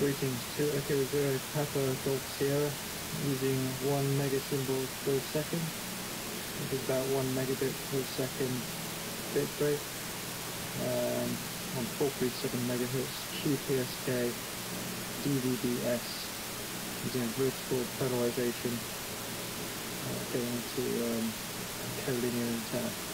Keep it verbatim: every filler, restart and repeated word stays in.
Greetings to Echo Zero Papa Golf Sierra using one megasymbol per second, which is about one megabit per second bit rate, um, on four three seven megahertz Q P S K D V B S using vertical polarization, uh, going into um, collinear intact.